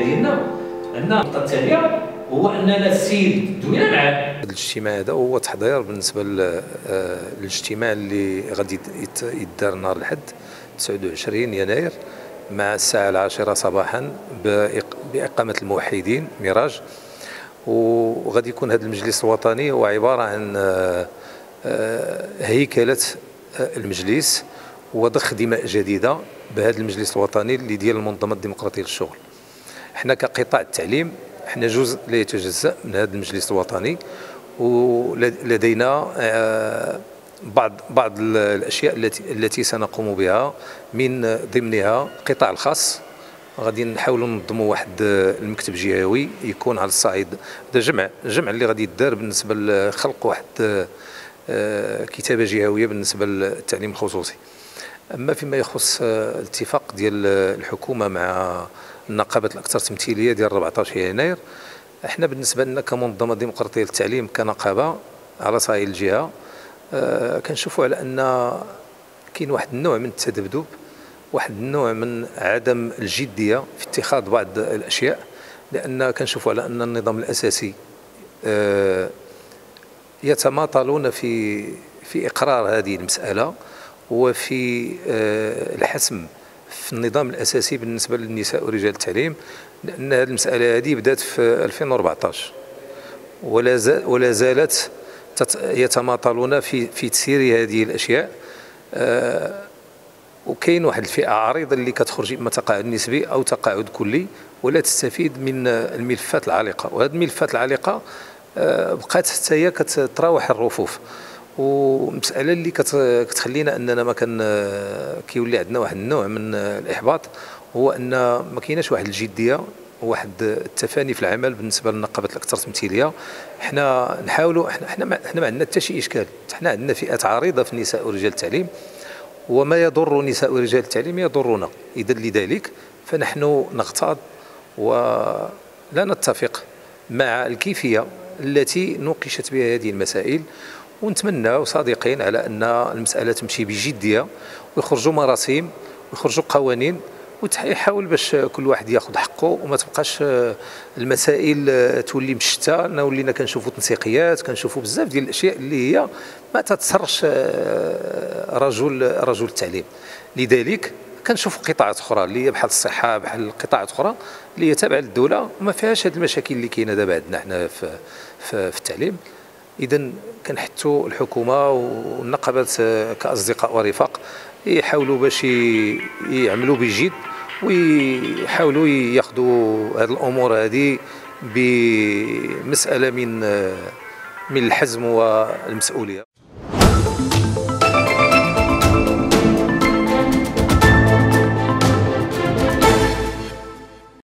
ديالنا. عندنا النقطه الثانيه هو اننا السيد دوينا معاه. هذا الاجتماع هذا هو تحضير بالنسبه للاجتماع اللي غادي يدار نهار الاحد 29 يناير مع الساعه 10 صباحا باقامه الموحدين ميراج. وغادي يكون هذا المجلس الوطني هو عباره عن هيكله المجلس وضخ دماء جديده بهذا المجلس الوطني اللي ديال المنظمه الديمقراطيه للشغل. احنا كقطاع التعليم احنا جزء لا يتجزأ من هذا المجلس الوطني، ولدينا بعض الاشياء التي سنقوم بها، من ضمنها القطاع الخاص. غادي نحاولوا ننظموا واحد المكتب جهوي يكون على الصعيد هذا الجمع اللي غادي يدار بالنسبه لخلق واحد كتابه جهويه بالنسبه للتعليم الخصوصي. اما فيما يخص الاتفاق ديال الحكومه مع النقابات الاكثر تمثيليه ديال 14 يناير، احنا بالنسبه لنا كمنظمه ديمقراطيه للتعليم كنقابه على صعيد الجهه كنشوفوا على ان كاين واحد النوع من التذبذب، واحد النوع من عدم الجديه في اتخاذ بعض الاشياء، لان كنشوفوا على ان النظام الاساسي يتماطلون في اقرار هذه المساله وفي الحسم في النظام الاساسي بالنسبه للنساء ورجال التعليم، لان هذه المساله هذه بدات في 2014 ولا زالت يتماطلون في تسيير هذه الاشياء. وكاين واحد الفئه عريضه اللي كتخرج اما تقاعد نسبي او تقاعد كلي ولا تستفيد من الملفات العالقه، وهذه الملفات العالقه بقات حتى هي كتراوح الرفوف. والمساله اللي كتخلينا اننا ما كيولي عندنا واحد النوع من الاحباط هو ان ما كايناش واحد الجديه وواحد التفاني في العمل بالنسبه للنقابات الاكثر تمثيليه. حنا نحاولوا، حنا ما عندنا حتى شي اشكال، حنا عندنا فئات عريضه في النساء ورجال التعليم، وما يضر نساء ورجال التعليم يضرنا. اذا لذلك فنحن نغتاظ ولا نتفق مع الكيفيه التي نوقشت بها هذه المسائل، ونتمنى صادقين على ان المساله تمشي بجديه ويخرجوا مراسيم ويخرجوا قوانين ويحاول باش كل واحد ياخذ حقه، وما تبقاش المسائل تولي مشتى. ولينا كنشوفوا تنسيقيات، كنشوفوا بزاف ديال الاشياء اللي هي ما تتسرش رجل التعليم. لذلك كنشوفوا قطاعات اخرى اللي هي بحال الصحه، بحال قطاعات اخرى اللي هي تابعه للدوله وما فيهاش هذه المشاكل اللي كاينه دابا عندنا حنا في التعليم. اذا كنحثوا الحكومه والنقابات كاصدقاء ورفاق يحاولوا باش يعملوا بجد ويحاولوا ياخذوا هذه الامور هذه بمساله من الحزم والمسؤوليه.